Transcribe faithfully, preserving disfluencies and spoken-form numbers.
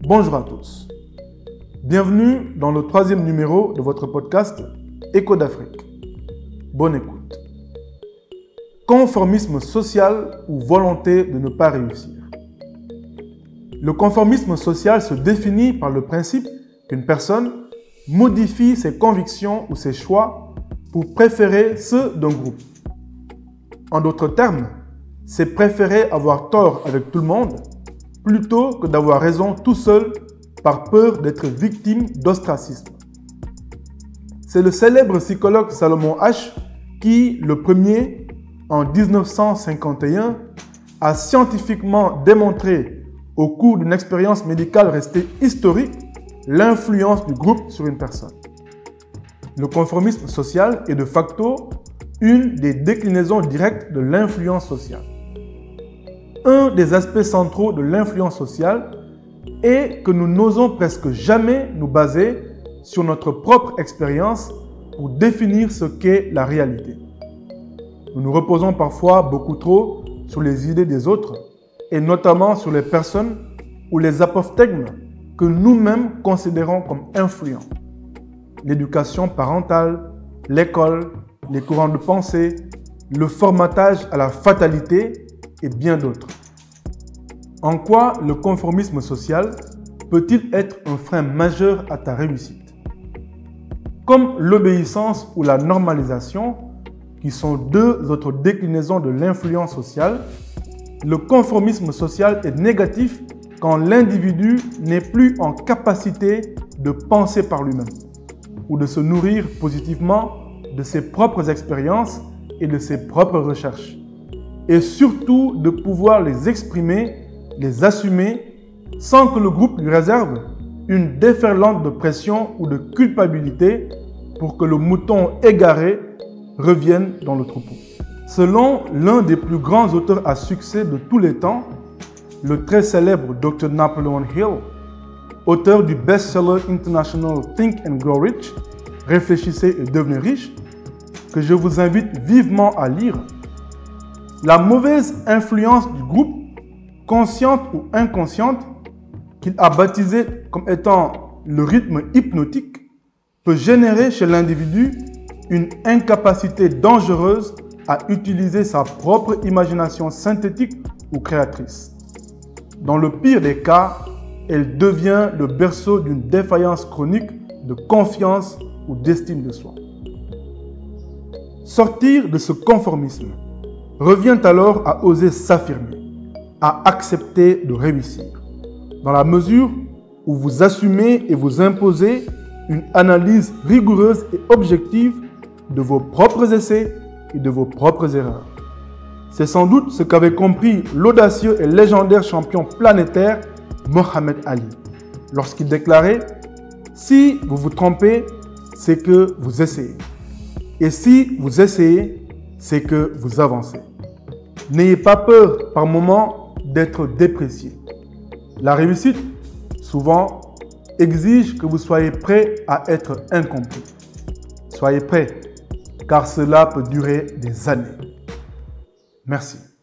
Bonjour à tous. Bienvenue dans le troisième numéro de votre podcast Écho d'Afrique. Bonne écoute. Conformisme social ou volonté de ne pas réussir. Le conformisme social se définit par le principe qu'une personne modifie ses convictions ou ses choix pour préférer ceux d'un groupe. En d'autres termes, c'est préférer avoir tort avec tout le monde plutôt que d'avoir raison tout seul par peur d'être victime d'ostracisme. C'est le célèbre psychologue Salomon Asch qui, le premier, en mille neuf cent cinquante et un, a scientifiquement démontré, au cours d'une expérience médicale restée historique, l'influence du groupe sur une personne. Le conformisme social est de facto une des déclinaisons directes de l'influence sociale. Un des aspects centraux de l'influence sociale est que nous n'osons presque jamais nous baser sur notre propre expérience pour définir ce qu'est la réalité. Nous nous reposons parfois beaucoup trop sur les idées des autres et notamment sur les personnes ou les apophthegmes que nous-mêmes considérons comme influents. L'éducation parentale, l'école, les courants de pensée, le formatage à la fatalité et bien d'autres. En quoi le conformisme social peut-il être un frein majeur à ta réussite? Comme l'obéissance ou la normalisation, qui sont deux autres déclinaisons de l'influence sociale, le conformisme social est négatif quand l'individu n'est plus en capacité de penser par lui-même ou de se nourrir positivement de ses propres expériences et de ses propres recherches, et surtout de pouvoir les exprimer, les assumer, sans que le groupe lui réserve une déferlante de pression ou de culpabilité pour que le mouton égaré revienne dans le troupeau. Selon l'un des plus grands auteurs à succès de tous les temps, le très célèbre docteur Napoleon Hill, auteur du best-seller international Think and Grow Rich, Réfléchissez et devenez riche, que je vous invite vivement à lire, la mauvaise influence du groupe, consciente ou inconsciente, qu'il a baptisé comme étant le rythme hypnotique, peut générer chez l'individu une incapacité dangereuse à utiliser sa propre imagination synthétique ou créatrice. Dans le pire des cas, elle devient le berceau d'une défaillance chronique de confiance ou d'estime de soi. Sortir de ce conformisme revient alors à oser s'affirmer, à accepter de réussir, dans la mesure où vous assumez et vous imposez une analyse rigoureuse et objective de vos propres essais et de vos propres erreurs. C'est sans doute ce qu'avait compris l'audacieux et légendaire champion planétaire Mohamed Ali, lorsqu'il déclarait « Si vous vous trompez, c'est que vous essayez. Et si vous essayez, c'est que vous avancez. » N'ayez pas peur par moments d'être déprécié. La réussite, souvent, exige que vous soyez prêt à être incompris. Soyez prêt, car cela peut durer des années. Merci.